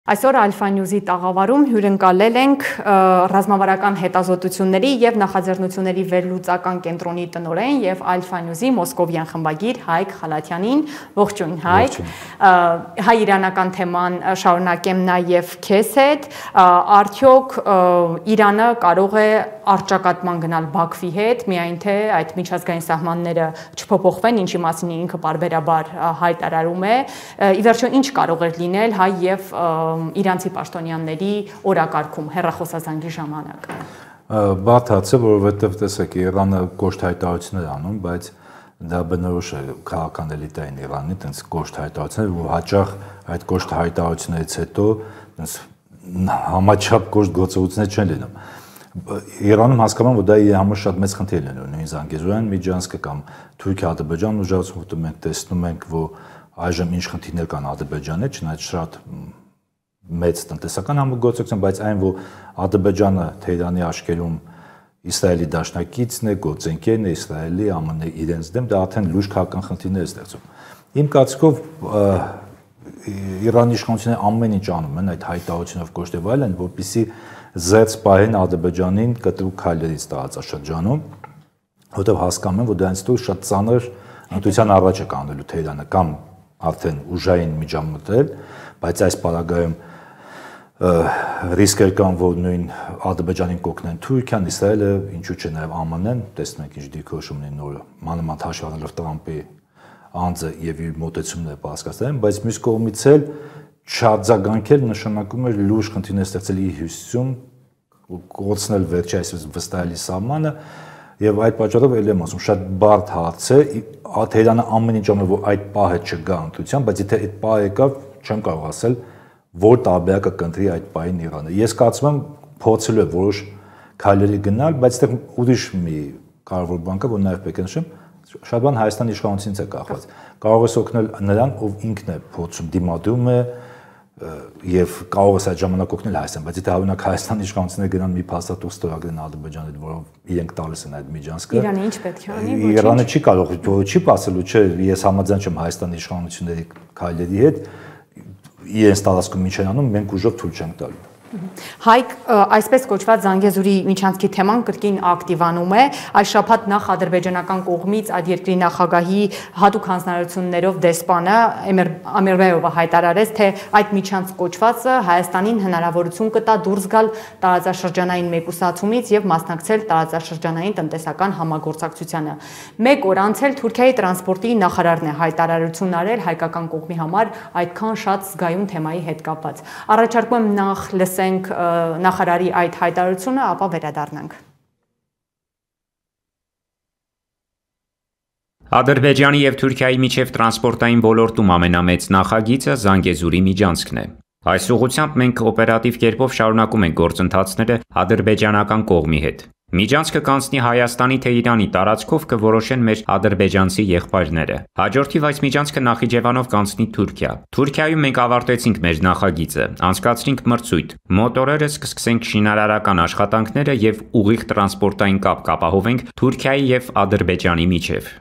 Այսօր Alpha News-ի տաղավարում հյուրընկալել ենք ռազմավարական հետազոտությունների եւ նախաձեռնությունների վերլուծական կենտրոնի տնօրեն եւ Alpha News-ի մոսկովյան խմբագիր Հայկ Խալաթյանին։ Ողջույն Հայկ։ Հայ-իրանական թեման շարունակեմ նաեւ քեզ հետ։ Արդյոք Իրանը կարող է առճակատման գնալ Բաքվի հետ, միայն թե այդ միջազգային սահմանները չփոփոխվեն, ինչի մասին ինքը բարբերաբար հայտարարում է։ Ի վերջո ինչ կարող է լինել հայ եւ իրանցի պաշտոնյաների օրակարգում հեռախոսազանգի ժամանակ։ Բարդ հարց է, որովհետև տեսեք, Իրանը կոշտ հայտարարություններ անում, բայց դա բնորոշ է քաղաքական էլիտային Իրանի, տենց կոշտ հայտարարություններ, որ հաճախ այդ կոշտ հայտարարություններից հետո տենց համաչափ կոշտ գործողություններ չեն լինում։ Իրանում հասկանում որ դա իր համար շատ մեծ խնդիր է նույն Զանգեզուրյան միջանցքը կամ Թուրքիա-Ադրբեջան ուժեղացումը, որտեղ մենք տեսնում ենք, որ այժմ ինչ խնդիրներ կան Ադրբեջանի հետ, չնայած շատ մեծ տնտեսական համագործակցություն, բայց այն, որ Ադրբեջանը Թեհրանի աչքերում Իսրայելի դաշնակիցն է, գործընկերն է, Իսրայելի, ԱՄՆ-ի իրենց դեմ, դա արդեն լուրջ քաղաքական խնդիրներ է ստեղծում։ Իմ կարծիքով Իրանի իշխանությունները ամեն ինչ անում են այդ հայտարարությունով կոշտև այլն, որպեսզի զերծ պահեն Ադրբեջանին կտրուկ քայլերից տարածաշրջանում, որտեղ հասկանում են, որ դրանից դուրս շատ ծանր ընտրության առաջ է կանելու Թեհրանը կամ արդեն ուժային միջամտել, բայց այս պարագայում ռիսկեր կան, որ նույն Ադրբեջանին կօգնեն Թուրքիան, Իսրայելը, ինչու՞ չէ նաև ԱՄՆ-ն, տեսնում ենք ինչ դիրքորոշում ունի նոր մանավանդ հաշվի առնելով Տրամփի անձը եւ իր մոտեցումները պարզկացնեն, բայց մյուս կողմից էլ չարձագանքել նշանակում է լուրջ խնդիրներ ստեղծել իր հյուսիսում, կորցնել վերջի այսպես վստահելի սահմանը եւ այդ պատճառով էլ եմ ասում շատ բարդ հարց է, Թեհրանը ամեն ինչ անում որ այդ պահը չգա ընտրության, բայց եթե այդ պահը եկա, չեմ կարող ասել որ տարբերակը կընտրի այդ պահին Իրանը։ Ես կարծում եմ փորձելու է որոշ քայլերի գնալ, բայց այդտեղ ուրիշ մի կարևոր բան կա, որ նաև պետք է նշեմ, շատ բան Հայաստանի իշխանությունից է կախված։ Կարող է օգնել նրան, ով ինքն է փորձում դիմադրում է եւ կարող է այդ ժամանակ օգնել Հայաստան, բայց եթե հավանակ Հայաստանի իշխանությունները գնան մի փաստաթուղթ ստորագրեն Ադրբեջանի, որով իրենք տալիս են այդ միջանցքը։ Իրանը ինչ պետք է անի։ Իրանը չի կարող, չի ասելու, չէ, ես համաձայն չեմ Հայաստանի իշխանությունների քայլերի հետ, իրենց տարածքում ինչ են անում, մենք ուժով թույլ չենք տալու։ Հայկ, այսպես կոչված Զանգեզուրի միջանցքի թեման կրկին ակտիվանում է։ Այս շաբաթ նախ ադրբեջանական կողմից այդ երկրի նախագահի հատուկ հանձնարարություններով դեսպանը Ամիրբեյովը հայտարարեց, թե այդ միջանցք կոչվածը Հայաստանին հնարավորություն կտա դուրս գալ տարածաշրջանային մեկուսացումից եւ մասնակցել տարածաշրջանային տնտեսական համագործակցությանը։ Մեկ օր անց էլ Թուրքիայի տրանսպորտի նախարարն է հայտարարություն արել հայկական կողմի համար այդքան շատ զգայուն թեմայի հետ կապված։ Առաջարկում եմ նախ լսենք նախարարի այդ հայտարարությունը, ապա վերադառնանք։ Ադրբեջանի եւ Թուրքիայի միջև տրանսպորտային ոլորտում ամենամեծ նախագիծը Զանգեզուրի միջանցքն է։ Այս ուղղությամբ մենք օպերատիվ կերպով շարունակում ենք գործընթացները ադրբեջանական կողմի հետ։ Միջանցքը կանցնի Հայաստանի թե Իրանի տարածքով կորոշեն մեր ադրբեջանցի եղբայրները։ Հաջորդիվ այս միջանցքը Նախիջևանով կանցնի Թուրքիա։ Թուրքիայում մենք ավարտեցինք մեր նախագիծը, անցկացրինք մրցույթ։ Մոտորերս կսկսենք շինարարական աշխատանքները եւ ուղիղ տրանսպորտային կապ կապահովենք Թուրքիայի եւ Ադրբեջանի միջև։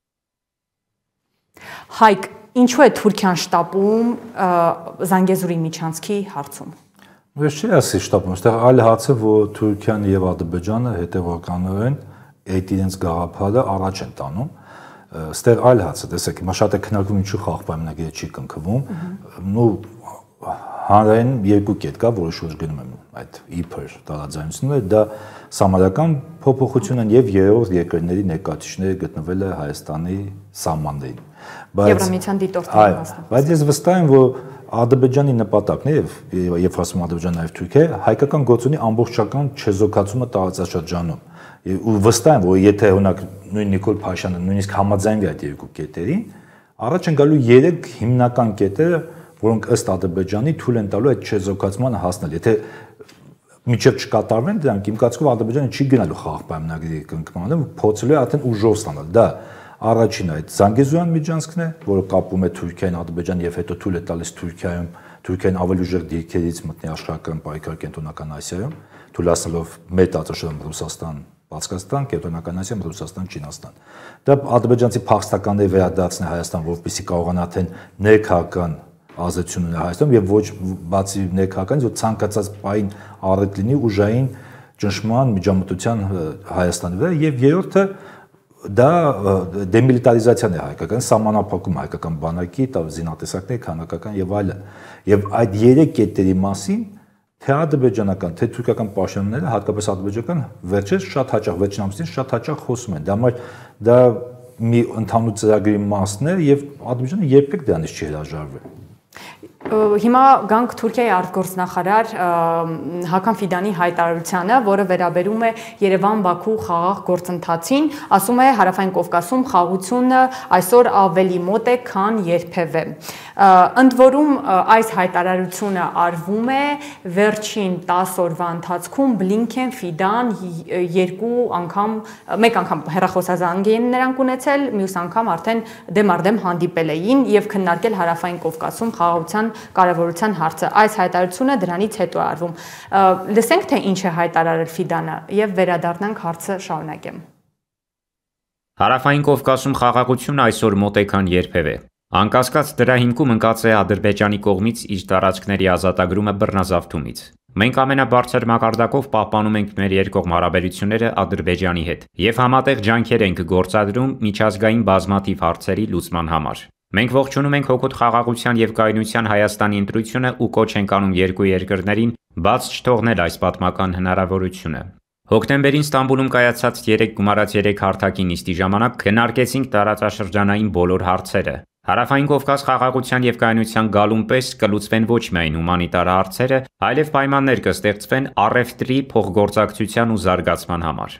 Հայկ, ինչու է Թուրքիան շտապում Զանգեզուրի միջանցքի հարցում։ Ես չի ասի շտապում, այստեղ այլ հարց է, որ Թուրքիան եւ Ադրբեջանը հետեւականորեն այդ իրենց գաղափարը առաջ են տանում։ Այստեղ այլ հարց է, տեսեք, հիմա շատ է քննարկվում ինչու խաղ պայմանագիրը չի կնքվում, ու հանրային երկու կետ կա, որը շուրջ գնում են այդ իբր տարաձայնությունները, դա սահմանական փոփոխություն են եւ երրորդ երկրների ներկայացուցիչները գտնվել է Հայաստանի սահմաններին։ Եվրամիության դիտորդների մասնակցությամբ։ Բայց ես վստահ եմ, որ Ադրբեջանի նպատակն է եւ ասում Ադրբեջան նաեւ Թուրքիա հայկական գործունի ամբողջական չեզոքացումը տարածաշրջանում։ Ու վստահ եմ, որ եթե օրինակ նույն Նիկոլ Փաշյանը նույնիսկ համաձայնվի այդ երկու կետերին, առաջ են գալու 3 հիմնական կետերը, որոնք ըստ Ադրբեջանի թույլ են տալու այդ չեզոքացմանը հասնել։ Եթե միջև չկատարվեն դրանք, իմ կարծիքով Ադրբեջանը չի գնալու խաղ պայմանագրի կնքմանը, փորձելու է արդեն ուժով ստանալ։ Դա առաջինը այդ Զանգեզուրյան միջանցքն է, որը կապում է Թուրքիային, Ադրբեջանը եւ հետո թույլ է տալիս Թուրքիայում, Թուրքիան ավելի ուժեղ դիրքերից մտնի աշխարհական պայքար Կենտրոնական Ասիայում, թույլատնելով մեր տարածաշրջանում Ռուսաստան, Բացկաստան, Կենտրոնական Ասիայում Ռուսաստան, Չինաստան։ Դա ադրբեջանցի փախստականների վերադարձն է Հայաստան, որպեսզի կարողանա արդեն ներքաղաքական ազդեցություն ունի Հայաստանում եւ ոչ բացի ներքաղաքից, որ ցանկացած պայն առիթ լինի ուժային ճնշման միջամտության Հայաստանի վրա եւ երրորդը դա դեմիլիտարիզացիան է հայկական, սահմանափակում հայկական բանակի, զինատեսակների, քանակական եւ այլն։ Եվ այդ երեք կետերի մասին թե ադրբեջանական, թե թուրքական պաշտոնյաները, հատկապես ադրբեջանական, վերջերս շատ հաճախ վերջին ամիսներին շատ հաճախ խոսում են։ Դա մի ընդհանուր ծրագրի մասն է եւ Ադրբեջանը երբեք դրանից չի հրաժարվել։ Հիմա գանք Թուրքիայի արտգործնախարար Հական Ֆիդանի հայտարարությանը, որը վերաբերում է Երևան-Բաքու խաղաղ գործընթացին, ասում է Հարավային Կովկասում խաղաղությունը այսօր ավելի մոտ է, քան երբևէ։ Ընդ որում այս հայտարարությունը արվում է վերջին 10 օրվա ընթացքում Բլինքեն, Ֆիդան մեկ անգամ հեռախոսազանգ են նրանք ունեցել, մյուս անգամ արդեն դեմարդեմ հանդիպել էին եւ քննարկել Հարավային Կովկասում խաղաղության կարևորության հարցը։ Այս հայտարարությունը դրանից հետո է արվում։ Լսենք, թե ինչ է հայտարարել Ֆիդանը եւ վերադառնանք հարցը շարունակեմ։ Հարավային Կովկասում խաղաղությունը այսօր մոտ է, քան երբևէ։ Անկասկած դրա հիմքում ընկած է Ադրբեջանի կողմից իր տարածքների ազատագրումը բռնազավթումից։ Մենք ամենաբարձր մակարդակով պահպանում ենք մեր երկկողմ հարաբերությունները Ադրբեջանի հետ եւ համատեղ ջանքեր ենք գործադրում միջազգային բազմաթիվ հարցերի լուծման համար։ Մենք ողջունում ենք հօգուտ խաղաղության եւ կայունության Հայաստանի ընտրությունը ու կոչ ենք անում երկու երկրներին բաց չթողնել այս պատմական հնարավորությունը։ Հոկտեմբերին Ստամբուլում կայացած 3 գումարած 3 հարթակի նիստի ժամանակ քննարկեցինք տարածաշրջանային բոլոր հարցերը։ Հարավային Կովկաս խաղաղության եւ կայունության գալուն պես կլուծվեն ոչ միայն հումանիտար հարցերը, այլև պայմաններ կստեղծվեն առևտրի, փոխգործակցության ու զարգացման համար։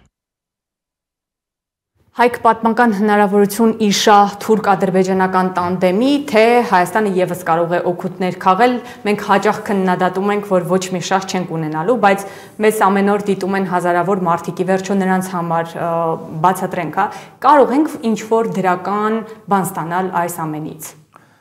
Հայք պատմական հնարավորություն իշահ թուրք-ադրբեջանական տանդեմի, թե Հայաստանը եւս կարող է օգուտներ քաղել, մենք հաճախ քննադատում ենք, որ ոչ մի շահ չենք ունենալու, բայց մեզ ամեն օր դիտում են հազարավոր մարդիկ, ի վերջո նրանց համար բացատրենք, կարող ենք ինչ-որ դրական բան ստանալ այս ամենից։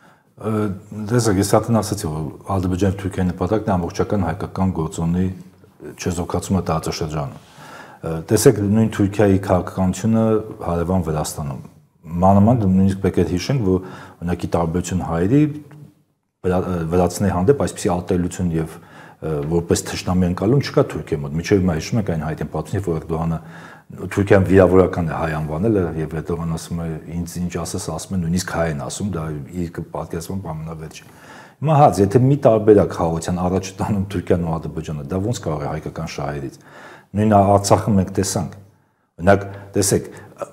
Տեսեք, ես արդեն ասացի, որ Ադրբեջանի եւ Թուրքիայի նպատակն է ամբողջական հայկական գործոնի չեզոքացումը տարածաշրջանում։ Տեսեք, նույն Թուրքիայի քաղաքականությունը հարևան Վրաստանում։ Մանավանդ նույնիսկ պետք է հիշենք, որ օրինակի տարբերություն հայերի վրացիների հանդեպ այսպիսի ատելություն եւ որպես թշնամի ընկալում չկա Թուրքիայի մոտ։ Միջև հիմա հիշում եք այն հայտին պատմությունը, որ Էրդողանը Թուրքիան վիրավորական է հայ անվանել եւ Էրդողան ասում է ինձ ինչ ասես, ասում է նույնիսկ հայ են ասում, դա իր պատկերացման ամենավերջը։ Հիմա հաց, եթե մի տարբերակ խաղաղության առաջ տանում Թուրքիան ու Ադրբեջանը, դա ոնց կարող է հայկական շահերից։ Նույն Արցախը մենք տեսանք։ Օրինակ, տեսեք,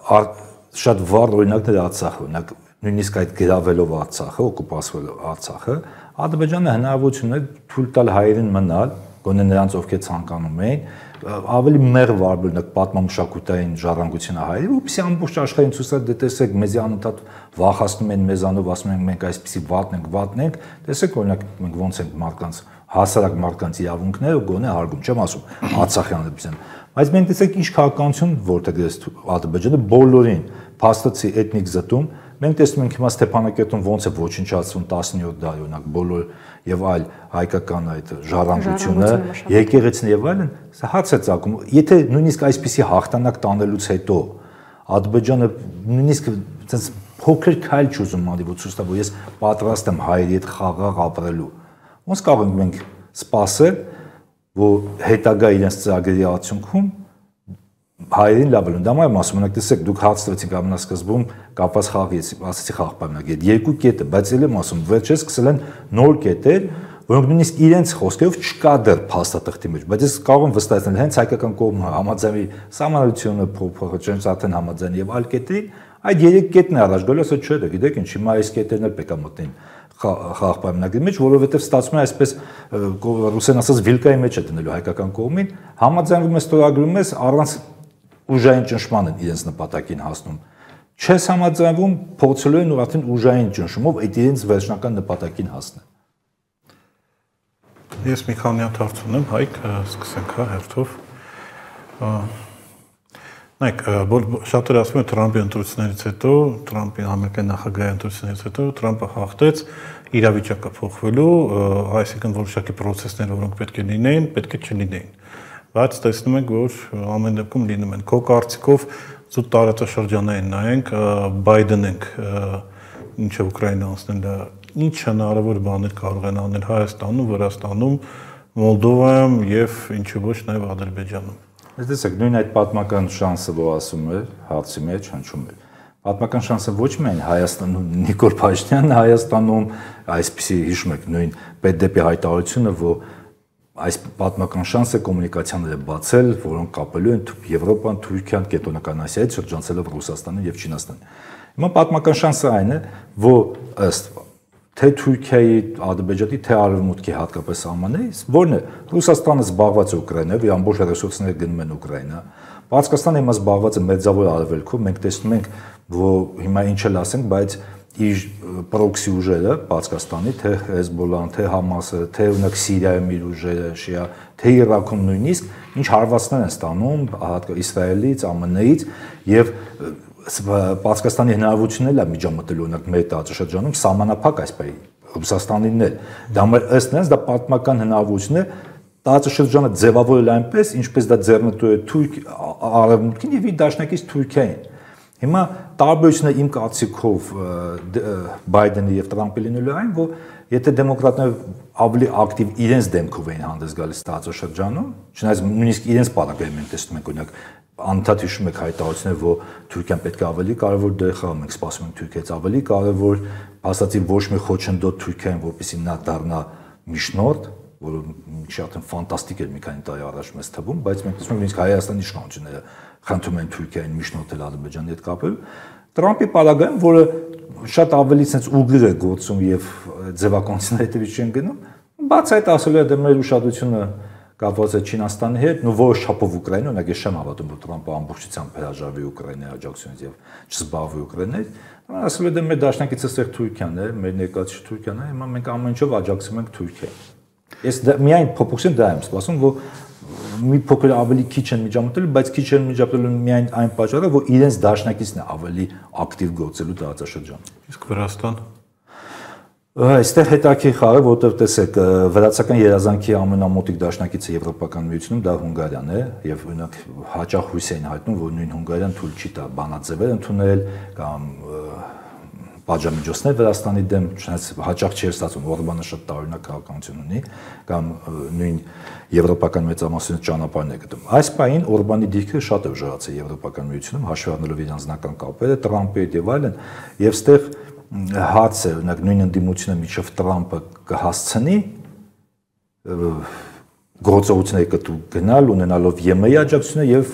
շատ վառ օրինակներ Արցախը, օրինակ նույնիսկ այդ գրավելով Արցախը, օկուպացվելով Արցախը, Ադրբեջանը հնարավորություն է թույլ տալ հայերին մնալ, գոնե նրանց ովքեր ցանկանում էին, ավելի մեղմ օրինակ պատմամշակութային ժառանգությունը հայերի, որպեսզի ամբողջ աշխարհին ցույց տա, դե տեսեք, մեզի անընդհատ վախացնում են մեզանով, ասում են մենք այսպեսի վատն ենք, տեսեք օրինակ մենք ոնց ենք մարդկանց հասարակ մարդկանց իրավունքները գոնե հարգում, չեմ ասում Արցախյան դեպքին, բայց մենք տեսեք ինչ քաղաքականություն որտեղ դες Ադրբեջանը բոլորին փաստացի էթնիկ զտում, մենք տեսնում ենք հիմա Ստեփանակերտում ոնց է ոչնչացվում 17 դար օրինակ բոլոր եւ այլ հայկական այդ ժառանգությունը, եկեղեցին եւ այլն, սա հաց է ցակում, եթե նույնիսկ այսպիսի հաղթանակ տանելուց հետո Ադրբեջանը նույնիսկ այդպես փոքր քայլ չուզում անի, որ ցույց տա, որ ես պատրաստ եմ հայերի հետ խաղաղ ապրելու։ Ոնց կարող ենք մենք սպասել, որ հետագա իրենց ծրագրերի արդյունքում հայերին լավ լինի։ Դա մայր ասում ենք, տեսեք, դուք հացրեցիք ամենասկզբում կապված խաղից, ասացի խաղ պայմանագիր, այդ երկու կետը, բայց ելեմ ասում, վերջերս սկսել են նոր կետեր, որոնք նույնիսկ իրենց խոսքերով չկա դեռ փաստաթղթի մեջ, բայց ես կարող եմ վստահեցնել, հենց հայկական կողմը համաձայնի սահմանությունը փոխփոխել արդեն համաձայն եւ այլ կետերի, այդ երեք կետն է առաջ գալու, ասա չէ, դա գիտեք ինչ, հիմա այս կետերն էլ պետք է մտնեն խաղ պայմանագրի մեջ, որովհետև ստացվում է այսպես ռուսեն ասած վիլկայի մեջ է դնելու հայկական կողմին, համաձայնվում է ստորագրում ես առանց ուժային ճնշման են իրենց նպատակին հասնում։ Չես համաձայնվում, փորձելու են ու արդեն ուժային ճնշումով այդ իրենց վերջնական նպատակին հասնել։ Ես մի քանի հատ հարց ունեմ, Հայկ, սկսենք հերթով։ Նայեք, շատերը ասում են Թրամփի ընտրություններից հետո, Թրամփի ամերիկյան նախագահի ընտրություններից հետո Թրամփը հաղթեց, իրավիճակը փոխվելու, այսինքն որոշակի process-ներ, որոնք պետք է լինեին, պետք է չլինեին։ Բայց տեսնում ենք, որ ամեն դեպքում լինում են։ Քո կարծիքով զուտ տարածաշրջանային նայենք, Բայդեն ենք ինչը Ուկրաինա անցնել ինչ հնարավոր բաներ կարող են անել Հայաստանում, Վրաստանում, Մոլդովայում եւ ինչու ոչ նաեւ Ադրբեջանում։ Տեսեք, նույն այդ պատմական շանսը, որ ասում է, հարցի մեջ հնչում է։ Պատմական շանսը ոչ միայն Հայաստանում, Նիկոլ Փաշինյանն Հայաստանում, այսպեսի հիշում եք նույն պետդեպի հայտարարությունը, որ այս պատմական շանսը կոմունիկացիաներ է բացել, որոնք կապելու են Եվրոպան, Թուրքիան, Կենտրոնական Ասիայից շրջանցելով Ռուսաստանին եւ Չինաստանին։ Հիմա պատմական շանսը այն է, որ ըստ թե Թուրքիայի, Ադրբեջանի, թե Արևմուտքի հատկապես սահմաններից, որն է Ռուսաստանը զբաղված է Ուկրաինայով, իր ամբողջ ռեսուրսները գնում են Ուկրաինա։ Պարսկաստանը հիմա զբաղված է Մեծավոր Արևելքում, մենք տեսնում ենք, որ հիմա ինչ էլ ասենք, բայց իր պրոքսի ուժերը Պարսկաստանի, թե Հեզբոլլահն, թե Համասը, թե օրինակ Սիրիայում իր ուժերը, շիա, թե Իրաքում նույնիսկ ինչ հարվածներ են ստանում Իսրայելից, ԱՄՆ-ից եւ Պարսկաստանի հնարավորությունն է միջամտել օրինակ մեր տարածաշրջանում սահմանափակ այսպես Ռուսաստանին էլ։ Դա մեր ըստ նրանց դա պատմական հնարավորություն է տարածաշրջանը ձևավորել այնպես, ինչպես դա ձեռնտու է Արևմուտքին եւ իր դաշնակից Թուրքիային։ Հիմա տարբերությունը իմ կարծիքով Բայդենի եւ Տրամպի լինելու այն, որ եթե դեմոկրատները ավելի ակտիվ իրենց դեմքով էին հանդես գալիս տարածաշրջանում, չնայած նույնիսկ իրենց պարագայում են տեսնում ենք օրինակ անդադ հիշում եք հայտարարությունները, որ Թուրքիան պետք է ավելի կարևոր դեր խաղա, մենք սպասում ենք Թուրքիայից ավելի կարևոր, ասացի ոչ մի խոչընդոտ Թուրքիային, որպեսզի նա դառնա միջնորդ, որը շատ ֆանտաստիկ էր մի քանի տարի առաջ մեզ թվում, բայց մենք տեսնում ենք նույնիսկ Հայաստանի իշխանությունները խնդրում են Թուրքիային միջնորդել Ադրբեջանի հետ կապել։ Տրամպի պարագայում, որը շատ ավելի sense ուղիղ է գործում եւ ձևակոնցիների հետևից չեն գնում, բաց այդ ասելու է դե մեր ուշադրությունը կապված է Չինաստանի հետ, ու որոշ չափով Ուկրաինա, օրինակ ես չեմ հավատում, որ Տրամպը ամբողջությամբ հրաժարվի Ուկրաինայի աջակցությունից եւ չզբաղվի Ուկրաինայից, ասել է դե մեր դաշնակիցը ստեղ Թուրքիան է, մեր ներկայացուցիչ Թուրքիան է, հիմա մենք ամեն ինչով աջակցում ենք Թուրքիային։ Ես միայն փոփոխություն դա եմ սպասում, որ մի փոքր ավելի քիչ են միջամտել, բայց քիչ են միջամտել միայն այն պատճառով, որ իրենց դաշնակիցն է ավելի ակտիվ գործելու տարածաշրջանում։ Իսկ Վրաստան այստեղ հետաքրքիր խաղ է, որտեղ տեսեք, վրացական երազանքի ամենամոտիկ դաշնակիցը Եվրոպական միությունում դա Հունգարիան է, եւ օրինակ հաճախ հույս էին հայտնում, որ նույն Հունգարիան թույլ չի տա բանաձևեր ընդունել կամ պատժամիջոցներ Վրաստանի դեմ, չնայած հաճախ չէր ստացվում, Օրբանը շատ տարօրինակ քաղաքականություն ունի, կամ նույն եվրոպական մեծամասնություն ճանապարհն է գտնում։ Այս պահին Օրբանի դիրքը շատ է ուժեղացել Եվրոպական միությունում, հաշվի առնելով իր անձնական կապերը, Տրամպի հետ եւ այլն, եւ ստեղ հարց է, օրինակ նույն ընդդիմությունը միջով Տրամպը կհասցնի գործողությունների կտու գնալ, ունենալով ԵՄ-ի աջակցությունը եւ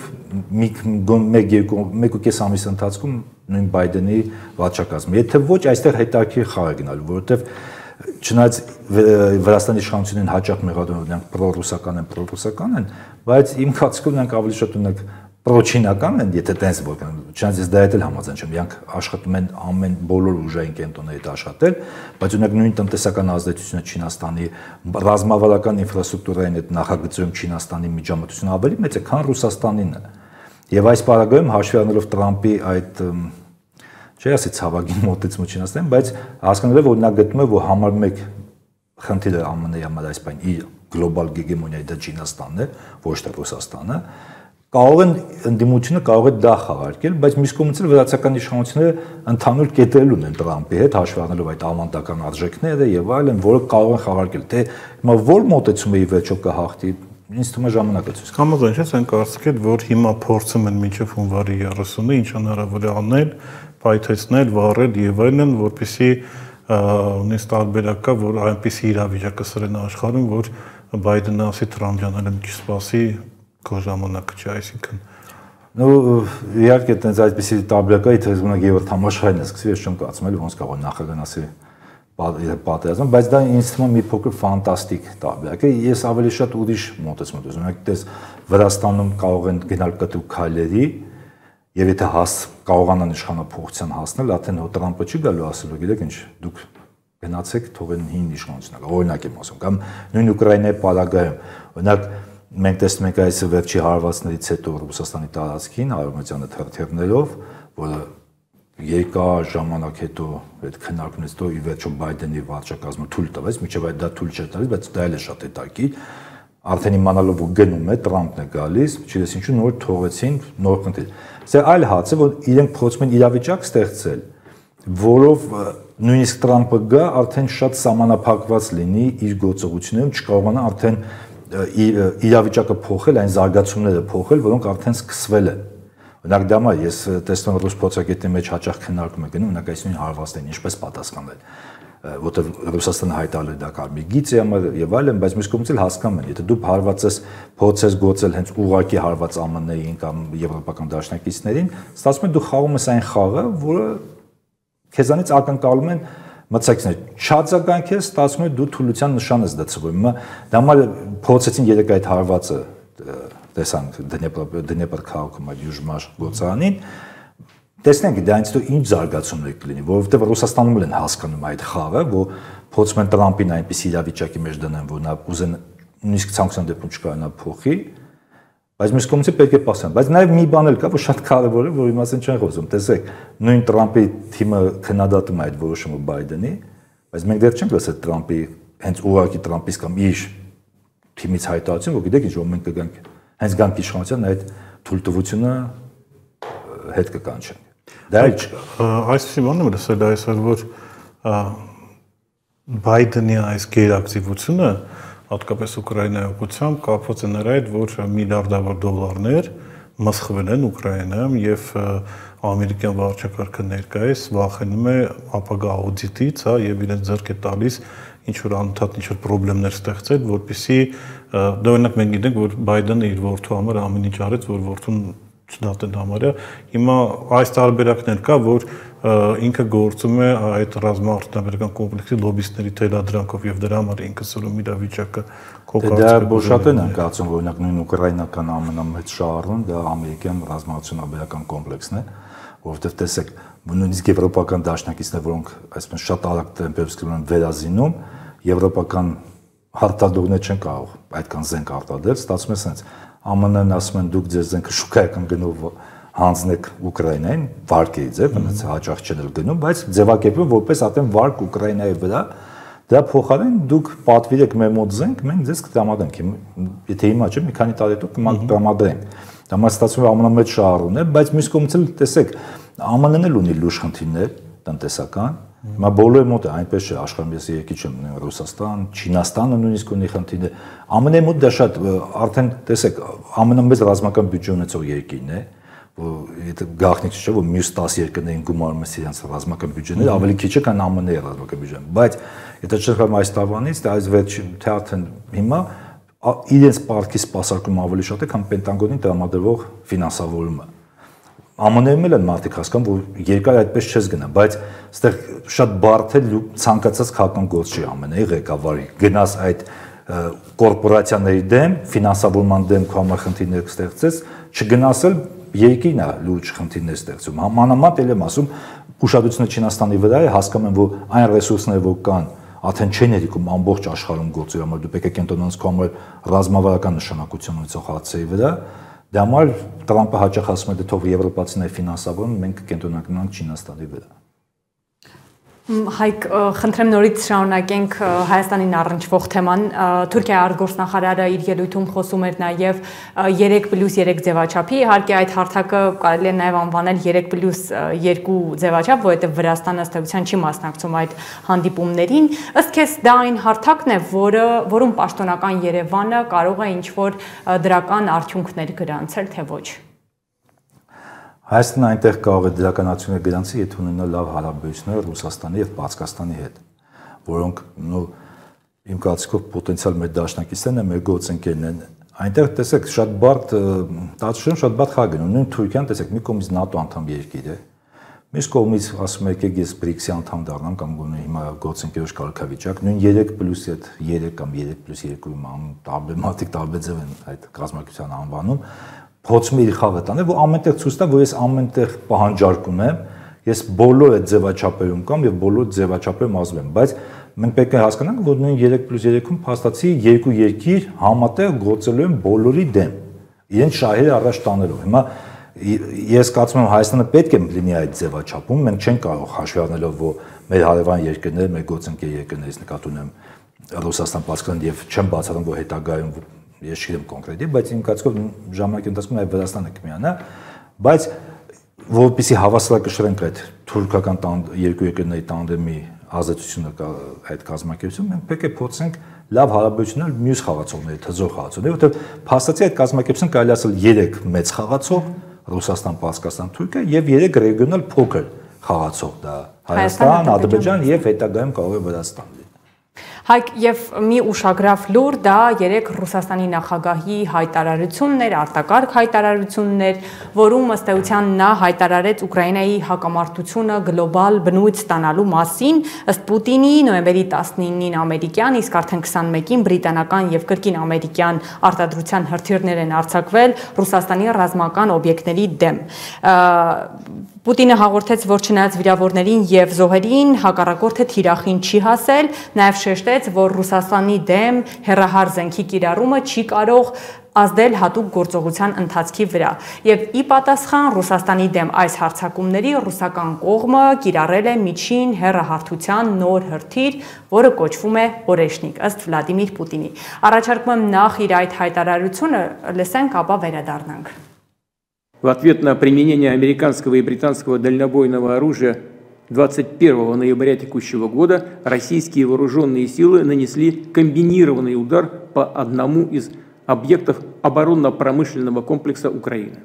1-2 ամիս ընթացքում նույն Բայդենի վարչակազմը։ Եթե ոչ, այստեղ հետաքրքիր խաղ է գնալու, որովհետեւ չնայած Վրաստանի իշխանություններին հաճախ մեղադրում նրանք պրոռուսական են, բայց իմ կարծիքով նրանք ավելի շատ ունենք պրոչինական են, եթե տենց որ չնայած ես դա հետ էլ համաձայն չեմ, իրանք աշխատում են ամեն բոլոր ուժային կենտրոնների հետ աշխատել, բայց ունենք նույն տնտեսական ազդեցությունը Չինաստանի ռազմավարական ինֆրաստրուկտուրային հետ նախագծում Չինաստանի միջամտությունը ավելի մեծ է, քան Ռուսաստանինը։ Եւ այս պարագայում հաշվի առնելով Տրամպի այդ չի ասի ցավագին մոտեցումը Չինաստանին, բայց հասկանալով որ նա գտնում է որ համար 1 խնդիրը ԱՄՆ-ի համար այս բան իր գլոբալ գեգեմոնիայի դա Չինաստանն է, ոչ թե Ռուսաստանը, կարող են ընդդիմությունը կարող է դա խաղարկել, բայց մյուս կողմից էլ վրացական իշխանությունները ընդհանուր կետերել ունեն Տրամպի հետ, հաշվի առնելով այդ ավանդական արժեքները եւ այլն, որը կարող են խաղարկել։ Թե հիմա որ մոտեցումը ի վերջո կհաղթի, ինձ թվում է ժամանակը ցույց կտա։ Համաձայն ես այն կարծիքով, որ հիմա փորձում են մինչև հունվարի 30-ը ինչ հնարավոր է անել, փայթեցնել, վառել եւ այլն, որպեսզի ունես տարբերակ կա, որ այնպիսի իրավիճակ կսրեն աշխարհում, որ Բայդենը ասի Տրամպյանը մի քիչ սպասի քո ժամանակը չէ, այսինքն իհարկե այդպես այսպեսի տարբերակը եթե ունենք երրորդ համաշխարհային է սկսվի, ես չեմ կարծում էլ ոնց կարող նախագահն ասի պատերազմ, բայց դա ինձ թվում է մի փոքր ֆանտաստիկ տարբերակ է։ Ես ավելի շատ ուրիշ մոտեցում եմ ուզում, այդպես Վրաստանում կարող են գնալ կտրուկ քայլերի եւ եթե կարողանան իշխանապողության հասնել, արդեն Տրամպը չի գալու ասելու, գիտեք ինչ, դուք գնացեք թողեն հին իշխանությունը, օրինակ եմ ասում, կամ նույն Ուկրաինայի պարագայում, օրինակ մենք տեսնում ենք այս վերջի հարվածներից հետո Ռուսաստանի տարածքին արևմտյան թերթերներով, որը երկար ժամանակ հետո այդ քննարկումից հետո ի վերջո Բայդենի վարչակազմը թույլ տվեց, միջև այդ դա թույլ չէր տալիս, բայց դա էլ է շատ հետաքրքիր, արդեն իմանալով որ գնում է, Տրամպն է գալիս, չգիտես ինչու նոր թողեցին նոր խնդիր։ Սա այլ հարց է, որ իրենք փորձում են իրավիճակ ստեղծել, որով նույնիսկ Տրամպը գա արդեն շատ սահմանափակված լինի իր գործողություններում, չկարողանա արդեն իրավիճակը փոխել, այն զարգացումները փոխել, որոնք արդեն սկսվել են։ Օրինակ դա մա ես տեսնում ռուս փորձագետի մեջ հաճախ քննարկում են գնում, օրինակ այս նույն հարվածներին ինչպես պատասխանել, որտեղ Ռուսաստանը հայտարարել դա կարմիր գիծ է համար եւ այլն, բայց մյուս կողմից էլ հասկանում են, եթե դու հարվածես փորձես գործել հենց ուղղակի հարված ԱՄՆ-ին կամ եվրոպական դաշնակիցներին, ստացվում է դու խաղում ես այն խաղը, որը քեզանից ակնկալում են մցակցներ չածականքես, ստացվում է դու թուլության նշան ես դցվում։ Դա համար փորձեցին երեք այդ հարվածը տեսանք Դնեպր քաղաքում այդ Յուժմաշ գործարանին, տեսնենք դա ինձ ինչ զարգացումներ կլինի, որովհետև Ռուսաստանում են հասկանում այդ խաղը, որ փորձում են Տրամպին այնպես իրավիճակի մեջ դնեն, որ նա ուզեն նույնիսկ ցանկության դեպքում չկարողանա փոխի, բայց մյուս կողմից պետք է պասան, բայց նաև մի բան էլ կա, որ շատ կարևոր է, որի մասին չեն խոսում, տեսեք, նույն Տրամպի թիմը քննադատում է այդ որոշումը Բայդենի, բայց մենք դեռ չենք լսել Տրամպի հենց ուղղակի Տրամպից կամ իր թիմից հայտարարություն, որ գիտեք ինչ որ մենք կգանք, հենց գանք իշխանության այդ թույլտվությունը հետ կկանչենք։ Դա չկա։ Այսպեսի բան եմ լսել այսօր, որ Բայդենի այս գերակտիվությունը հատկապես Ուկրաինայի ուղղությամբ կապված է նրա հետ, որ միլիարդավոր դոլարներ մսխվել են Ուկրաինայում եւ ամերիկյան վարչակարգը ներկայիս վախենում է ապագա աուդիտից, հա, եւ իրենց ձեռք է տալիս ինչ որ անընդհատ ինչ որ խնդիրներ ստեղծել, որպեսզի դա օրինակ մենք գիտենք, որ Բայդենը իր որդու համար ամեն ինչ արեց, որ որդուն չդատեն համարյա։ Հիմա այս տարբերակն էլ կա, որ ինքը գործում է այդ ռազմաարդյունաբերական կոմպլեքսի լոբիստների թելադրանքով եւ դրա համար ինքը սրում իրավիճակը կոկարծը։ Դա ոչ շատ են կարծում, որ օրինակ նույն ուկրաինական ամենամեծ շահառուն դա ամերիկյան ռազմաարդյունաբերական կոմպլեքսն է, որովհետեւ տեսեք, նույնիսկ եվրոպական դաշնակիցներ, որոնք այսպես շատ արագ տեմպերով են վերազինում, եվրոպական հարտադողներ չեն կարող այդքան զենք արտադրել, ստացվում է sense ԱՄՆ-ն ասում են դուք ձեր զենքը շուկայական գնով հանձնեք Ուկրաինային, վարկերի ձև, այնց հաճախ չեն գնում, բայց ձևակերպում որպես արդեն վարկ Ուկրաինայի վրա, դրա փոխարեն դուք պատվիրեք մեր մոտ զենք, մենք ձեզ կտրամադրենք, եթե հիմա չէ, մի քանի տարի հետո կտրամադրենք։ Դա մաս ստացվում է ամենամեծ շահառուն է, բայց մյուս կողմից էլ տեսեք, ԱՄՆ-ն էլ ունի լուրջ խնդիրներ տնտեսական, հիմա բոլորի մոտ է այնպես չէ, աշխարհում ես երկի չեմ ունեմ, Ռուսաստան, Չինաստանը նույնիսկ ունի խնդիրներ, ԱՄՆ-ի մոտ դա շատ արդեն տեսեք, ամենամեծ ռազմական բյուջե ունեցող երկիրն է, որ եթե գաղտնիք չէ, որ մյուս 10 երկրներին գումարում է իրենց ռազմական բյուջեները, ավելի քիչ է, քան ԱՄՆ-ի ռազմական բյուջեն, բայց եթե չխոսեմ այս տավանից, դա այս վերջ թե արդեն հիմա իրենց պարտքի սպասարկում ավելի շատ է, քան Պենտագոնին տրամադրվող ֆինանսավորումը։ ԱՄՆ-ում էլ են մարդիկ հասկանում, որ երկար այդպես չես գնա, բայց այստեղ շատ բարդ է ցանկացած քաղաքական գործի ԱՄՆ-ի ղեկավարի գնաս այդ կորպորացիաների դեմ, ֆինանսավորման դեմ համախնդիրներ կստեղծես, չգնաս էլ երկիրն է լուրջ խնդիրներ ստեղծում։ Մանավանդ էլ եմ ասում, ուշադրությունը Չինաստանի վրա է, հասկանում են, որ այն ռեսուրսները, որ կան, արդեն չեն երիկում ամբողջ աշխարհում գործի համար, դու պետք է կենտրոնանաս քո համար ռազմավարական նշանակություն ունեցող հարցերի վրա։ Դա համար Տրամպը հաճախ ասում է, դե թող եվրոպացիները ֆինանսավորեն, մենք կենտրոնանանք Չինաստանի վրա։ Հայկ, խնդրեմ նորից շարունակենք Հայաստանին առնչվող թեման։ Թուրքիայի արտգործնախարարը իր ելույթում խոսում էր նաև 3+3 ձևաչափի, իհարկե այդ հարթակը կարելի է նաև անվանել 3+2 ձևաչափ, որովհետև Վրաստանը ըստ էության չի մասնակցում այդ հանդիպումներին։ Ըստ քեզ դա այն հարթակն է, որում պաշտոնական Երևանը կարող է ինչ-որ դրական արդյունքներ գրանցել, թե ոչ։ Հայաստանը այնտեղ կարող է դրականացումներ գրանցի, եթե ունենա լավ հարաբերություններ Ռուսաստանի եւ Պարսկաստանի հետ, որոնք իմ կարծիքով պոտենցիալ մեր դաշնակիցներն են, մեր գործընկերներն են։ Այնտեղ տեսեք շատ բարդ տարածաշրջան շատ բարդ խաղ գնում։ Նույն Թուրքիան տեսեք մի կողմից ՆԱՏՕ անդամ երկիր է։ Մյուս կողմից ասում եք ես BRICS-ի անդամ դառնամ կամ գոնե հիմա գործընկերոջ կարգավիճակ, նույն 3+3 կամ 3+2 տարբեր տարբեր ձև են այդ կազմակերպության անվանում։ Փորձում իր խաղը տանել, որ ամենտեղ ցույց տա, որ ես ամենտեղ պահանջարկ ունեմ, ես բոլոր այդ ձևաչափերում կամ եւ բոլոր ձևաչափերում ազգ եմ, բայց մենք պետք է հասկանանք, որ նույն 3+3-ում փաստացի երկու երկիր համատեղ գործելու են բոլորի դեմ, իրենց շահերը առաջ տանելով։ Հիմա ես կարծում եմ Հայաստանը պետք է լինի այդ ձևաչափում, մենք չենք կարող հաշվի առնելով, որ մեր հարևան երկրները, մեր գործընկեր երկրներից նկատի ունեմ Ռուսաստան, Պարսկաստան եւ չեմ բացառում, որ հետագայում ես չգիտեմ կոնկրետի, բայց իմ կարծիքով ժամանակի ընթացքում այլ Վրաստանը կմիանա, բայց որպեսզի հավասարակշռենք այդ թուրքական երկու երկրների տանդեմի ազատությունը այդ կազմակերպությունում, մենք պետք է փորձենք լավ հարաբերություններ մյուս խաղացողների, թզոր խաղացողների, որովհետև փաստացի այդ կազմակերպությունը կարելի ասել 3 մեծ խաղացող՝ Ռուսաստան, Պարսկաստան, Թուրքիա եւ 3 ռեգիոնալ փոքր խաղացող՝ դա Հայաստան, Ադրբեջան եւ հետագայում կարող է Վրաստան լինել։ Հայկ եւ մի ուշագրավ լուր դա 3 Ռուսաստանի նախագահի հայտարարություններ, արտակարգ հայտարարություններ, որում ըստ էության նա հայտարարեց Ուկրաինայի հակամարտությունը գլոբալ բնույթ ստանալու մասին, ըստ Պուտինի նոյեմբերի 19-ին ամերիկյան, իսկ արդեն 21-ին բրիտանական եւ կրկին ամերիկյան արտադրության հրթիռներ են արձակվել Ռուսաստանի ռազմական օբյեկտների դեմ։ Պուտինը հաղորդեց, որ չնայած վիրավորներին եւ զոհերին հակառակորդը թիրախին չի հասել, նաեւ շեշտեց, որ Ռուսաստանի դեմ հեռահար զենքի կիրառումը չի կարող ազդել հատուկ գործողության ընթացքի վրա։ Եվ ի պատասխան Ռուսաստանի դեմ այս հարձակումների ռուսական կողմը կիրառել է միջին հեռահարթության նոր հրթիռ, որը կոչվում է Օրեշնիկ, ըստ Վլադիմիր Պուտինի։ Առաջարկում եմ նախ իր այդ հայտարարությունը լսենք, ապա վերադառնանք։ В ответ на применение американского и британского дальнобойного оружия 21 ноября текущего года российские вооруженные силы нанесли комбинированный удар по одному из объектов оборонно-промышленного комплекса Украины.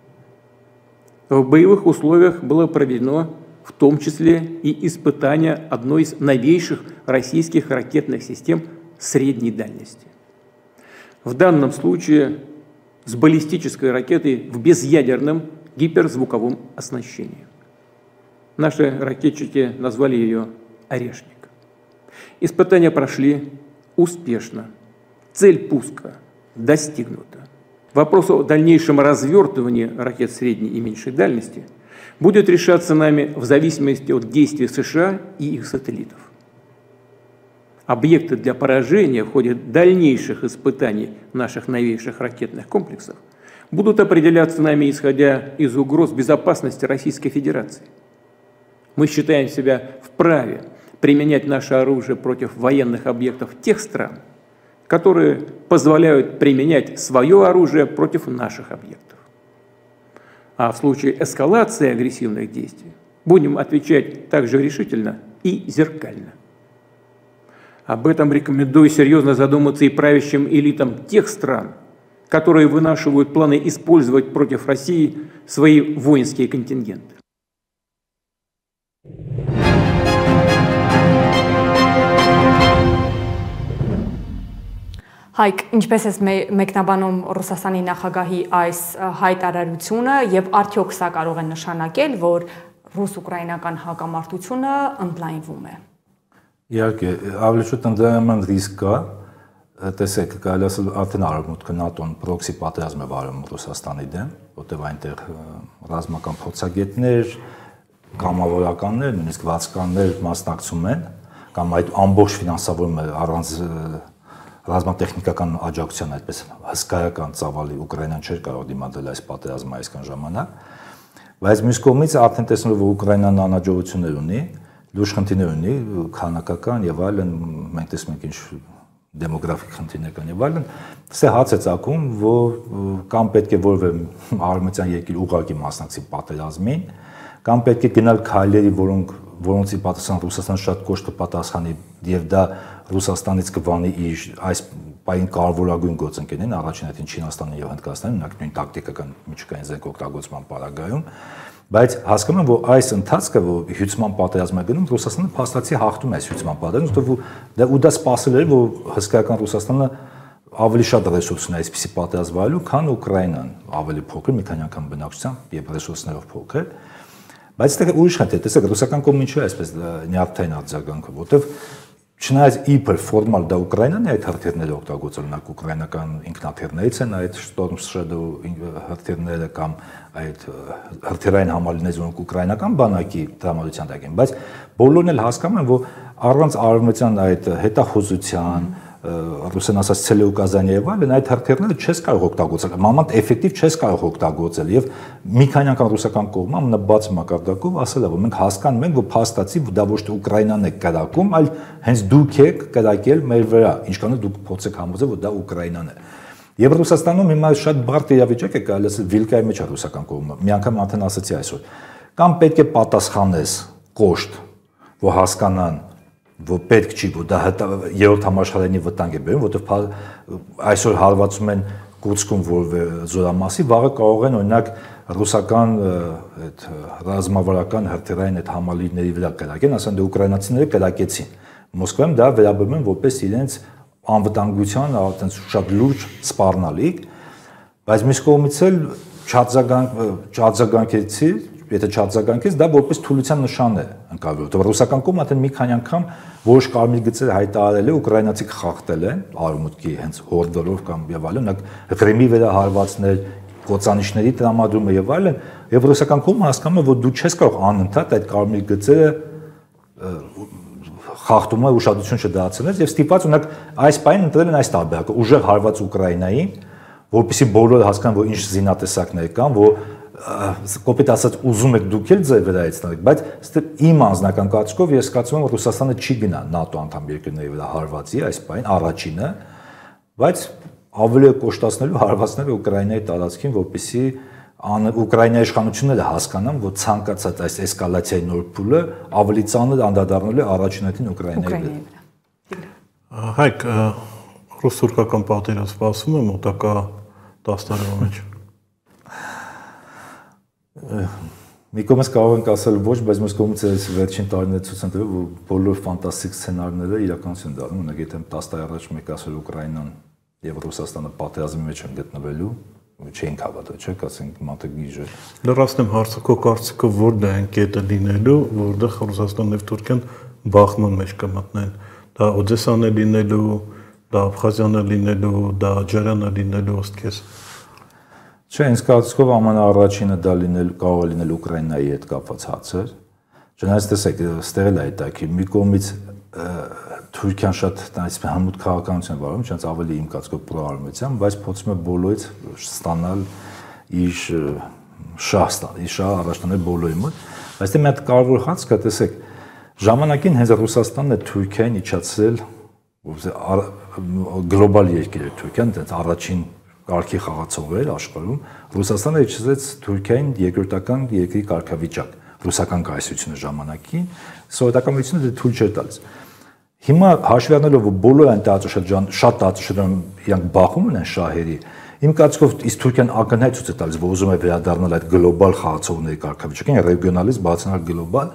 В боевых условиях было проведено в том числе и испытание одной из новейших российских ракетных систем средней дальности. В данном случае с баллистической ракетой в безъядерном гиперзвуковом оснащении. Наши ракетчики назвали ее «Орешник». Испытания прошли успешно. Цель пуска достигнута. Вопрос о дальнейшем развертывании ракет средней и меньшей дальности будет решаться нами в зависимости от действий США и их сателлитов. Объекты для поражения в ходе дальнейших испытаний наших новейших ракетных комплексов будут определяться нами, исходя из угроз безопасности Российской Федерации. Мы считаем себя вправе применять наше оружие против военных объектов тех стран, которые позволяют применять свое оружие против наших объектов. А в случае эскалации агрессивных действий будем отвечать также решительно и зеркально. Об этом рекомендую серьезно задуматься и правящим элитам тех стран, которые вынашивают планы использовать против России свои воинские контингенты. Հայկ, ինչպես ես մեկնաբանում Ռուսաստանի նախագահի այս հայտարարությունը եւ արդյոք սա կարող է նշանակել, որ ռուս-ուկրաինական հակամարտությունը ընդլայնվում է։ Իհարկե, ավելի շուտ ընդլայնման ռիսկ կա, տեսեք, կարելի ասել արդեն արևմուտքը ՆԱՏՕ-ն պրոքսի պատերազմ է վարում Ռուսաստանի դեմ, որտեղ այնտեղ ռազմական փորձագետներ, կամավորականներ, նույնիսկ վարձկաններ մասնակցում են, կամ այդ ամբողջ ֆինանսավորումը առանց ռազմատեխնիկական աջակցության այդպես հսկայական ծավալի Ուկրաինան չէր կարող դիմադրել այս պատերազմը այսքան ժամանակ, բայց մյուս կողմից արդեն տեսնելով որ Ուկրաինան անհաջողություններ ունի, լուրջ խնդիրներ ունի, քանակական եւ այլն, մենք տեսնում ենք ինչ դեմոգրաֆիկ խնդիրներ կան եւ այլն, սա հաց է ցակում, որ կամ պետք է որևէ արևմտյան երկիր ուղղակի մասնակցի պատերազմին, կամ պետք է գնալ քայլերի, որոնց ի պատասխան Ռուսաստանը շատ կոշտ կպատասխանի եւ դա Ռուսաստանից կվանի իր այս պայն կարևորագույն գործընկերներին, առաջին հերթին Չինաստանին եւ Հնդկաստանին, նրանք նույն տակտիկական միջուկային զենք օգտագործման պարագայում, բայց հասկանում եմ, որ այս ընթացքը, որ հյուծման պատերազմ է գնում, Ռուսաստանը փաստացի հաղթում է այս հյուծման պատերազմը, որտեղ դա սպասել էր, որ հսկայական Ռուսաստանը ավելի շատ ռեսուրս ունի այսպիսի պատերազմ վարելու, քան Ուկրաինան, ավելի փոքր, մի քանի անգամ բնակչությամբ եւ ռեսուրսներով փոքր։ Բայց դա ուրիշ խնդիր է, տեսեք, ռուսական կողմը ինչու է այսպես նյարդային արձագանքը, որտեղ չնայած իբր ֆորմալ դա Ուկրաինան է այդ հրթիռները օգտագործել, նա ուկրաինական ինքնաթիռներից են այդ Storm Shadow հրթիռները կամ այդ հրթիռային համալիրներից, որոնք ուկրաինական բանակի տրամադրության տակ են, բայց բոլորն էլ հասկանում են, որ առանց արևմտյան այդ հետախուզության, ռուսեն ասած ցելեուկազանիա եւ այլն այդ հրթիռները չես կարող օգտագործել, մանավանդ էֆեկտիվ չես կարող օգտագործել եւ մի քանի անգամ ռուսական կողմը մնաբաց մակարդակով ասել է, որ մենք հասկանում ենք, որ փաստացի դա ոչ թե Ուկրաինան է կրակում, այլ հենց դուք եք կրակել մեր վրա, ինչքան դուք փորձեք համոզել, որ դա Ուկրաինան է։ Եվ Ռուսաստանում հիմա շատ բարդ իրավիճակ է գալի, վիլկայի մեջ է ռուսական կողմը։ Մի անգամ արդեն ասացի այսօր։ Կամ պետք է պատասխանես կոշտ, որ հասկանան, որ պետք չի, որ դա երրորդ համաշխարհային վտանգ է բերում, որովհետև այսօր հարվածում են Կուրսկում զորամասի, վաղը կարող են օրինակ ռուսական այդ ռազմավարական հրթիռային այդ համալիրների վրա կրակեն, ասեն դե ուկրաինացիները կրակեցին։ Մոսկվայում դա վերաբերում են որպես իրենց անվտանգության այդպես շատ լուրջ սպառնալիք, բայց մյուս կողմից էլ չարձագանքեցի, եթե չարձագանքես, դա որպես թուլության նշան է ընկալվել, որովհետև ռուսական կողմը արդեն մի քանի անգամ որոշ կարմիր գծեր հայտարարել է, ուկրաինացիք խախտել են արևմուտքի հենց հորդորով կամ եւ այլն, Ղրիմի վրա հարվածներ, կոծանիշների տրամադրումը եւ այլն, եւ ռուսական կողմը հասկանում է, որ դու չես կարող անընդհատ այդ կարմիր գծերը խախտումը ուշադրություն չդարձնես եւ ստիպված ունակ այս պայն ընտրել են այս տարբերակը ուժեղ հարված Ուկրաինային, որպեսզի բոլորը հասկանան, որ ինչ զինատեսակներ կան, որ կոպիտ ասած ուզում եք դուք էլ ձեր վերայեցնեք, բայց իմ անձնական կարծիքով ես կարծում եմ, որ Ռուսաստանը չի գնա ՆԱՏՕ անդամ երկրների վրա հարվածի այս պայն առաջինը, բայց ավելի կոշտացնելու հարվածները Ուկրաինայի տարածքին, որպեսզի Ուկրաինայի իշխանությունները հասկանան, որ ցանկացած այս էսկալացիայի նոր փուլը ավելի ծանր անդրադառնալու է առաջնային Ուկրաինայի վրա։ Հայկ, ռուս-թուրքական պատերազմ սպասվում է մոտակա 10 տարվա մեջ։ Մի կողմից կարող ենք ասել ոչ, բայց մյուս կողմից այս վերջին տարիները ցույց են տվել, որ բոլոր ֆանտաստիկ սցենարները իրականություն դառնում, օրինակ եթե 10 տարի առաջ մեկ ասել Ուկրաինան եւ Ռուսաստանը պատերազմի մեջ են գտնվելու, չենք հավատա, չէ՞, ասենք մատակիժը։ Լրացնեմ հարցը, քո կարծիքով որն է այն կետը լինելու, որտեղ Ռուսաստանն եւ Թուրքիան բախման մեջ կմտնեն։ Դա Օդեսան է լինելու, դա Աբխազիան է լինելու, դա Աջարան է լինելու, ըստ քեզ։ Չէ, ինձ կարծիքով ամենաառաջինը դա կարող է լինել Ուկրաինայի հետ կապված հարցեր։ Չնայած տեսեք, ստեղ էլ է այդակի մի կողմից Թուրքիան շատ այսպես համուտ քաղաքականություն վարում, չնայած ավելի իմ կարծիքով պրոարմենիան, բայց փորձում է բոլորից ստանալ իր շահ առաջտանել բոլորի մոտ։ Բայց դե մի հատ կարևոր հարց կա, տեսեք, ժամանակին հենց Ռուսաստանն է Թուրքիային իջացրել գլոբալ երկիր է Թուրքիան, դեռ առաջին կարգի խաղացողեր աշխարհում, Ռուսաստանը իջեցրեց Թուրքիային երկրորդական երկրի կարգավիճակ, ռուսական կայսրությունը ժամանակին, սովետական միությունը դե թույլ չէր տալիս։ Հիմա հաշվի առնելով, որ բոլոր այն տարածաշրջան, շատ տարածաշրջանում իրանք բախում են շահերի, իմ կարծիքով իսկ Թուրքիան ակնհայտ ցույց է տալիս, որ ուզում է վերադառնալ այդ գլոբալ խաղացողների կարգավիճակին, ռեգիոնալիզմ բացառ գլոբալ։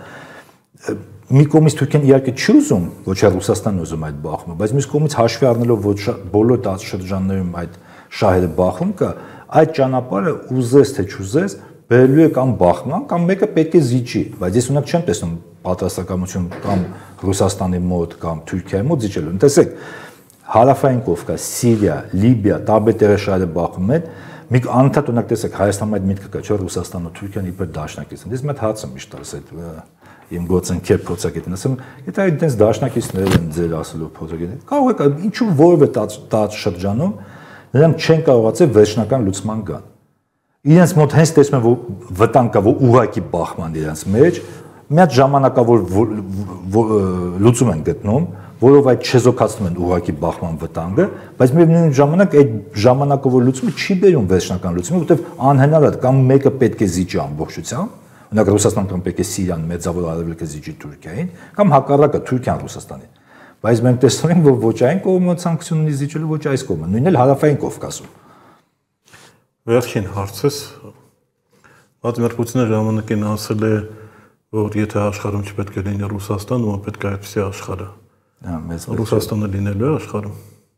Մի կողմից Թուրքիան իհարկե չի ուզում, ոչ էլ Ռուսաստանն ուզում այդ բախումը, բայց մյուս կողմից հաշվի առնելով, որ բոլոր տարածաշրջաններում այդ շահերը բախում կա, այդ ճանապարհը ուզես թե չուզես բերելու է կամ բախման, կամ մեկը պետք է զիջի, բայց ես ունակ չեմ տեսնում պատրաստակամություն կամ Ռուսաստանի մոտ կամ Թուրքիայի մոտ զիջելու։ Տեսեք, Հարավային Կովկաս, Սիրիա, Լիբիա, տարբեր տեղեր շահերը բախում են, մի անընդհատ ունակ տեսեք Հայաստանում այդ միտքը կա, չէ՞, Ռուսաստանը, Թուրքիան իբր դաշնակիցն։ Ես մեծ հարց եմ միշտ տալիս այդ իմ գործընկեր փորձագետին, ասում, եթե այդտենց դաշնակիցներ են ձեր ասելով փորձագետին, կարող է ինչու որևէ տարածաշրջանում նրանք չեն կարողացել վերջնական լուծման գան։ Իրենց մոտ հենց տեսնում են, որ վտանգ կա, որ ուղակի բախման իրենց մեջ, մի հատ ժամանակավոր լուծում են գտնում, որով այդ չեզոքացնում են ուղակի բախման վտանգը, բայց միևնույն ժամանակ այդ ժամանակավոր լուծումը չի բերում վերջնական լուծումը, որովհետև անհնար է կամ մեկը պետք է զիջի ամբողջությամբ, օրինակ Ռուսաստանը կամ պետք է Սիրիան մեծավոր արևելքը զիջի Թուրքիային, կամ հակառակը Թուրքիան Ռուսաստանին։ Բայց մենք տեսնում ենք, որ ոչ այն կողմը սանկցիոն ունի զիջելու, ոչ այս կողմը, նույնն էլ Հարավային Կովկասում։ Վերջին հարցս Վլադիմիր Պուտինը ժամանակին ասել է, որ եթե աշխարհում չպետք է լինի Ռուսաստան, ո՞ւմ պետք է այդպիսի աշխարհը։ Ռուսաստանը լինելու է աշխարհում։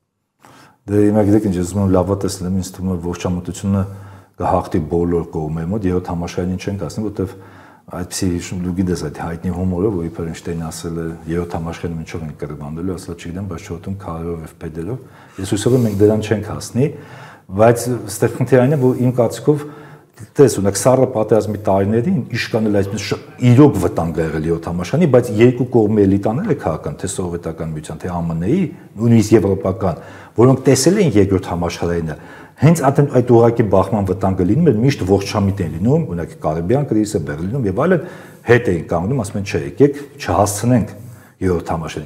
Դե հիմա գիտեք ինչ ասում եմ, լավատես լինեմ, ինձ թվում է ողջամտությունը կհաղթի բոլոր կողմերի մոտ, երրորդ համաշխարհային չենք ասում, որովհետև այդպիսի դու գիտես այդ հայտնի հումորը, որ իբր Էյնշտեյնը ասել է երրորդ համաշխարհային ինչով են կռվանդելու, ասել չգիտեմ, բայց չոտում քարերով եւ փեդելով։ Ես հույսով եմ մենք դրան չենք հասնի, բայց ստեղ խնդիրը այն է, որ իմ կարծիքով տես ունեք սառը պատերազմի տարիներին իշկանել այսպես իրոք վտանգ ա եղել երրորդ համաշխարհանի, բայց երկու կողմի էլիտաները քաղաքական, թե սովետական միության, թե ԱՄՆ-ի, նույնիսկ եվրոպական, որոնք տեսել են երկրորդ համաշխարհայինը, հենց այդ ուղղակի բախման վտանգը լինում էր, միշտ ողջամիտ են լինում, օրինակ Կարիբյան կրիզը, Բերլինում եւ այլն, հետ էին կանգնում, ասում են չէ, եկեք չհասցնենք երրորդ համաշխարհային։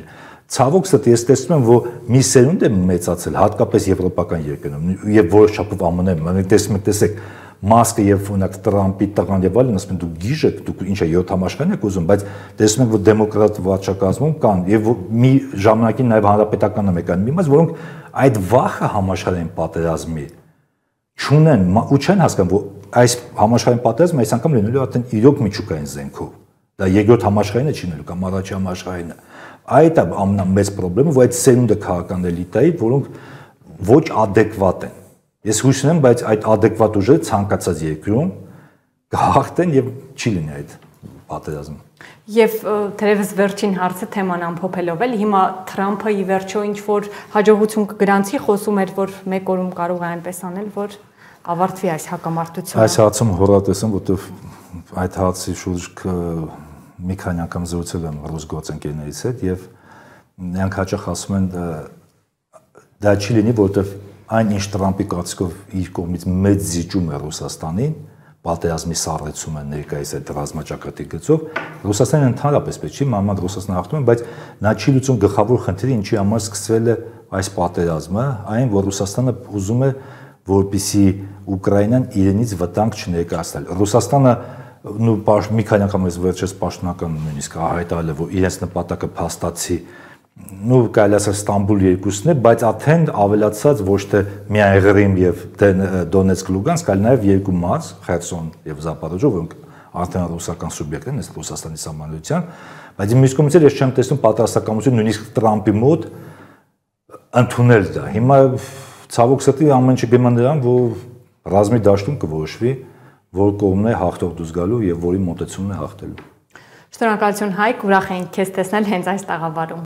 Ցավոք սրտի ես տեսնում եմ, որ մի սերունդ է մեծացել, հատկապես եվրոպական երկրներում եւ որոշ չափով ԱՄՆ-ում, մենք տեսեք Մասկը եւ օրինակ Տրամպի տղան եւ այլն, ասում են դուք գիժ եք, դուք ինչ է 7 համաշխարհային եք ուզում, բայց տեսնում ենք, որ դեմոկրատ վարչակազմում կան եւ մի ժամանակին նաեւ հանրապետականը մեկան մի մաս, որոնք այդ վախը համաշխարհային պատերազմի չունեն ու չեն հասկանում, որ այս համաշխարհային պատերազմը այս անգամ լինելու է արդեն իրոք միջուկային զենքով։ Դա երկրորդ համաշխարհայինը չի լինելու կամ առաջի համաշխարհայինը։ Այդ է ամենամեծ խնդրումը, որ այդ սերունդը քաղաքական էլիտայի, որոնք ոչ adekvat են։ Ես հույս ունեմ, բայց այդ adekvat ուժերը ցանկացած երկրում կհաղթեն եւ չի լինի այդ պատերազմը։ Եվ թերևս վերջին հարցը թեման ամփոփելով էլ հիմա Թրամփը ի վերջո ինչ որ հաջողություն կգրանցի, խոսում էր, որ մեկ օրում կարող է այնպես անել, որ ավարտվի այս հակամարտությունը։ Այս հարցում հորատես եմ, որտեղ այդ հարցի շուրջ մի քանի անգամ զրուցել եմ ռուս գործընկերներից հետ եւ նրանք հաճախ ասում են դա չի լինի, որտեղ այն ինչ Տրամպի կարծիքով իր կողմից մեծ զիջում է Ռուսաստանին, պատերազմի սառեցումը ներկայիս այդ ռազմաճակատի գծով, Ռուսաստանը ընդհանրապես պետք չի մանավանդ Ռուսաստանը հաղթում է, բայց նա չի լուծում գլխավոր խնդիրը, ինչի համար սկսվել է այս պատերազմը, այն որ Ռուսաստանը ուզում է որպեսզի Ուկրաինան իրենից վտանգ չներկայացնել։ Ռուսաստանը մի քանի անգամ վերջերս պաշտոնական նույնիսկ հայտարարել է, որ իրենց նպատակը փաստացի կարելի ասել Ստամբուլ երկուսն է, բայց արդեն ավելացած ոչ թե միայն Ղրիմ եւ Դոնեցկ Լուգանսկ, այլ նաեւ երկու մարզ, Խերսոն եւ Զապորոժիա, որոնք արդեն ռուսական սուբյեկտ են, ըստ Ռուսաստանի սահմանության, բայց մյուս կողմից ես չեմ տեսնում պատրաստակամություն նույնիսկ Տրամպի մոտ ընդունել դա։ Հիմա ցավոք սրտի ամեն ինչ գնում է նրան, որ ռազմի դաշտում կորոշվի, որ կողմն է հաղթող դուրս գալու եւ որի մոտեցումն է հաղթելու։ Շնորհակալություն Հայկ, ուրախ ենք քեզ տեսնել հենց այս տաղավարում։